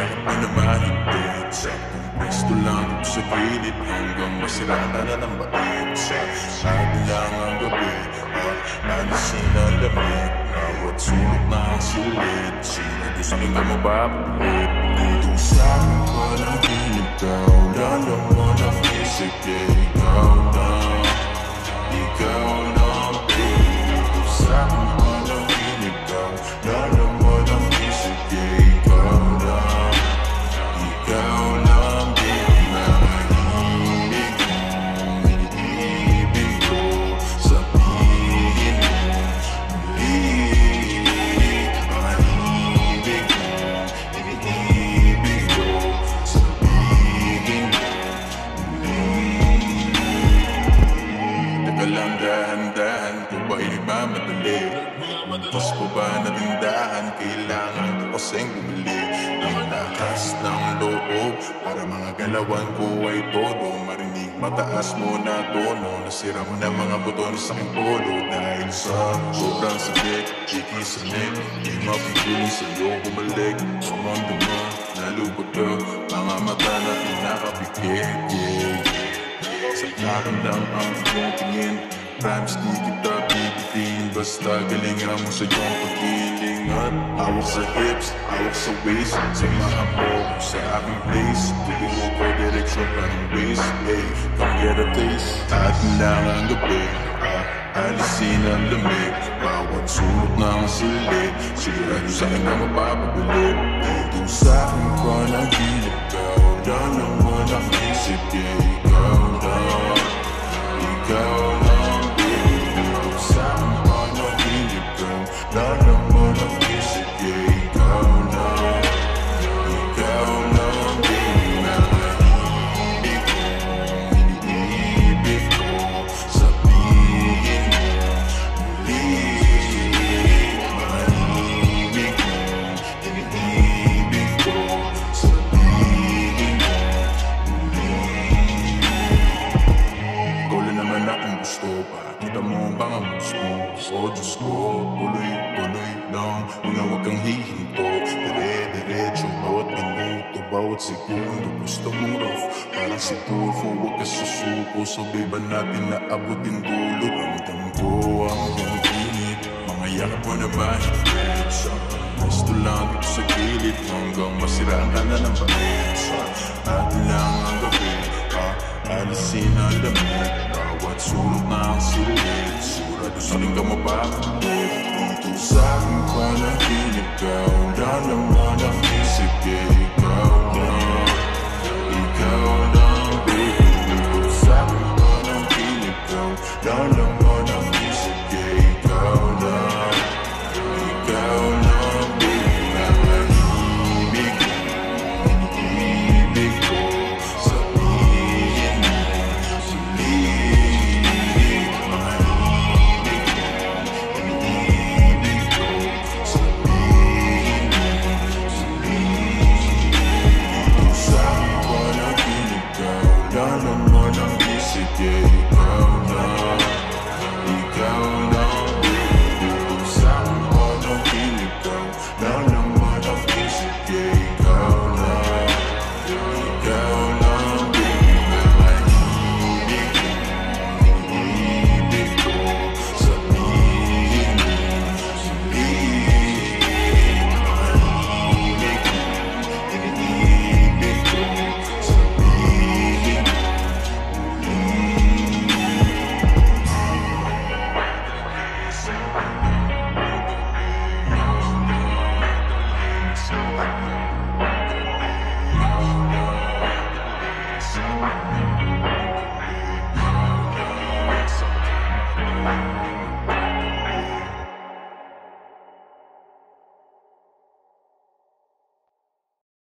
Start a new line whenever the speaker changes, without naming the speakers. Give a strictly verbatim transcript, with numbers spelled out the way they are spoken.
Kahit pa na mahigpit, saktong pwesto lang dito sa gilid, hanggang masiraan ka na ng bait. Sa atin lang ang gabi, at alisin ang lamig, bawat sulok na ang silid. Sino gusto rin ka mababalit? Dito sa akin ka ng gilid, ikaw lang naman ang isip, yeah, ikaw lang, ikaw lang, baby. Dito sa akin ka ng gilid, ikaw lang naman ang isip, yeah, ikaw lang, ikaw lang, baby. Mahimig mong iniibig ko, sabihin mo muli. Mahimig mong iniibig ko, sabihin mo muli. Teka lang, dahan-dahan, ito ba'y nagmamadali? Mas ko ba natindahan? Kailangan ko kasing bumili ng lakas ng loob para mga galawan ko ay todo. Marinig mataas mo na tono, nasira mo na mga buton sa aking polo. Dahil sa sobrang sakit, ikisalit, di mapipili sa'yo bumalik. Sa mundo mo, nalubog ka, mga mata na pinakapikit, yeah. Sa akin lang ang iyong tingin, rhymes di kita bibitin, basta galingan mo sa iyong pagkiling. At hawak sa hips, hawak sa waist, samahan mo sa aking place. Tuloy ko direksyon parang waist, hey, come get a taste. Atin lang ang gabi, ah, alisin ang lamig, bawat sulok ng silid. Sigurado sa'kin na mapapabilib. Dito sa akin ka ng gilid, ikaw lang naman ang isip, yeah, ikaw lang, ikaw lang, baby. Dito sa akin ka ng gilid, ikaw lang naman ang isip, yeah, ikaw lang, ikaw lang, baby. Mahimig mong iniibig ko, sabihin mo muli. Mahimig mong iniibig ko, sabihin mo muli. Ikaw lang naman akong gusto, pakita mo bang ang gusto. O Diyos ko, tuloy-tuloy lang, mga wag kang hihinto. Dire-diretso, bawat minuto, bawat segundo. Gusto mong rough, parang si Tulfo, huwag ka susuko. Sabay ba natin naabutin dulo? Ramdam ko ang iyong init, mga yakap mo na mahigpit. Sa gusto lang dito sa gilid, hanggang masiraan ka na ng bait. Sa atin lang ang gabi, ah, alisin ang lamig, bawat sulok na ang silid. Sigurado sa'kin ka mababalit. Dito sa akin ka ng gilid, ikaw